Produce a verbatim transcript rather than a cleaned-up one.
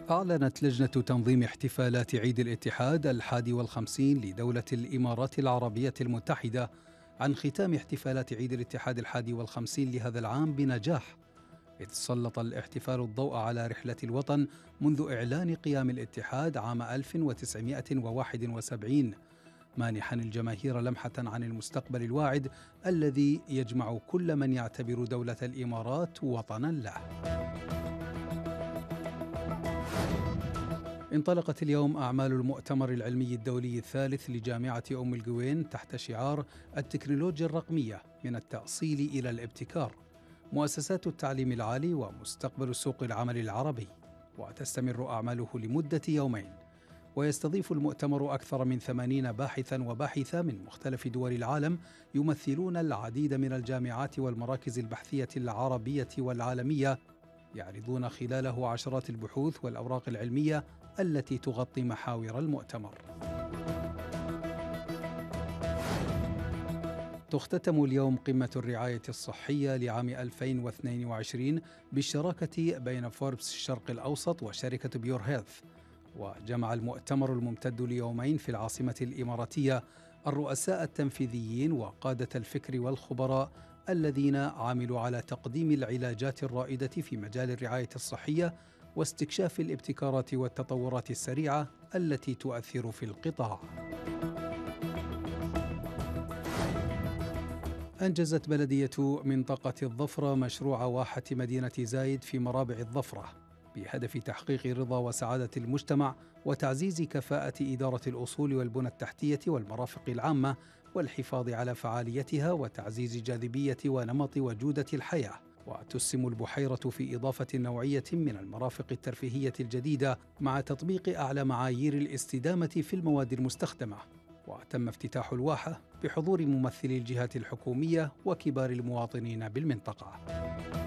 أعلنت لجنة تنظيم احتفالات عيد الاتحاد الحادي والخمسين لدولة الإمارات العربية المتحدة عن ختام احتفالات عيد الاتحاد الحادي والخمسين لهذا العام بنجاح، إذ سلط الاحتفال الضوء على رحلة الوطن منذ إعلان قيام الاتحاد عام ألف وتسعمائة وواحد وسبعين، مانحا الجماهير لمحة عن المستقبل الواعد الذي يجمع كل من يعتبر دولة الإمارات وطنا له. انطلقت اليوم أعمال المؤتمر العلمي الدولي الثالث لجامعة أم القوين تحت شعار التكنولوجيا الرقمية من التأصيل إلى الابتكار، مؤسسات التعليم العالي ومستقبل سوق العمل العربي، وتستمر أعماله لمدة يومين. ويستضيف المؤتمر أكثر من ثمانين باحثا وباحثة من مختلف دول العالم يمثلون العديد من الجامعات والمراكز البحثية العربية والعالمية، يعرضون خلاله عشرات البحوث والأوراق العلمية التي تغطي محاور المؤتمر. تختتم اليوم قمة الرعاية الصحية لعام ألفين واثنين وعشرين بالشراكة بين فوربس الشرق الأوسط وشركة بيور هيلث، وجمع المؤتمر الممتد ليومين في العاصمة الإماراتية الرؤساء التنفيذيين وقادة الفكر والخبراء الذين عملوا على تقديم العلاجات الرائدة في مجال الرعاية الصحية واستكشاف الابتكارات والتطورات السريعة التي تؤثر في القطاع. أنجزت بلدية منطقة الظفرة مشروع واحة مدينة زايد في مرابع الظفرة بهدف تحقيق رضا وسعادة المجتمع وتعزيز كفاءة إدارة الأصول والبنى التحتية والمرافق العامة والحفاظ على فعاليتها وتعزيز جاذبية ونمط وجودة الحياة. وتسهم البحيرة في إضافة نوعية من المرافق الترفيهية الجديدة مع تطبيق أعلى معايير الاستدامة في المواد المستخدمة. وتم افتتاح الواحة بحضور ممثلي الجهات الحكومية وكبار المواطنين بالمنطقة.